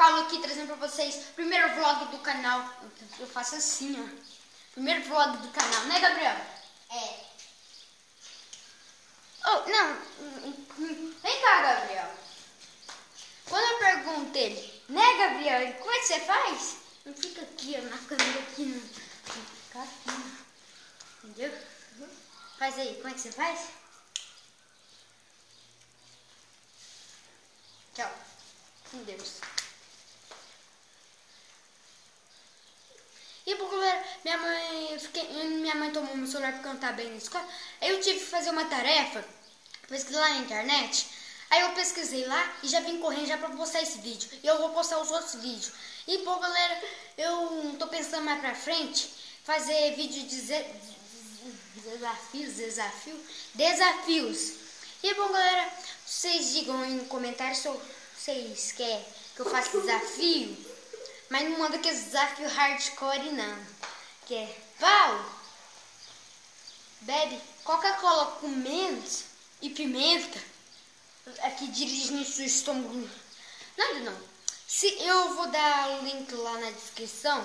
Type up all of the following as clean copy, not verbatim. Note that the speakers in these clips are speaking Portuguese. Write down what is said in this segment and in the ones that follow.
Paulo aqui trazendo pra vocês o primeiro vlog do canal. Eu faço assim, ó. Primeiro vlog do canal, né, Gabriel? É. Oh, não. Vem cá, Gabriel. Quando eu pergunto ele, né, Gabriel? Como é que você faz? Não fica aqui, ó, na câmera aqui, não. Fica aqui, entendeu? Faz aí, como é que você faz? Tchau. Com Deus. E bom, galera, minha mãe tomou meu celular porque eu não tava bem na escola. Aí eu tive que fazer uma tarefa, pesquisar lá na internet. Aí eu pesquisei lá e já vim correndo já pra postar esse vídeo. E eu vou postar os outros vídeos. E bom, galera, eu tô pensando mais pra frente fazer vídeo de desafios. E bom, galera, vocês digam aí no comentário se vocês querem que eu faça desafio. Mas não manda aquele desafio hardcore não. Que é, Val, bebe Coca-Cola com menos e pimenta. Aqui dirige no seu estômago. Nada não. Eu vou dar o link lá na descrição.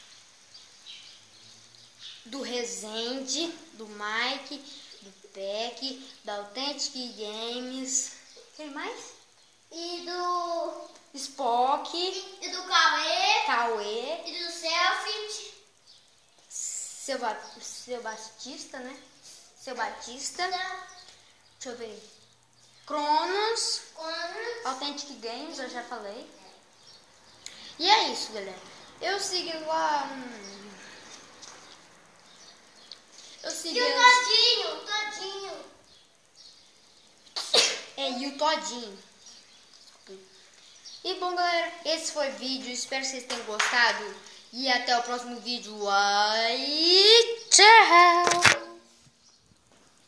Do Resende, do Mike, do Peck, da Authentic Games. Quem mais? E do Spock. E do Cauê. E do Selfie. Seu Batista, né? Seu Batista. Deixa eu ver. Cronos. Authentic Games, eu já falei. E é isso, galera. Eu sigo lá. Eu sigo. E o Todinho. E o Todinho. E bom, galera, esse foi o vídeo. Espero que vocês tenham gostado. E até o próximo vídeo. Tchau!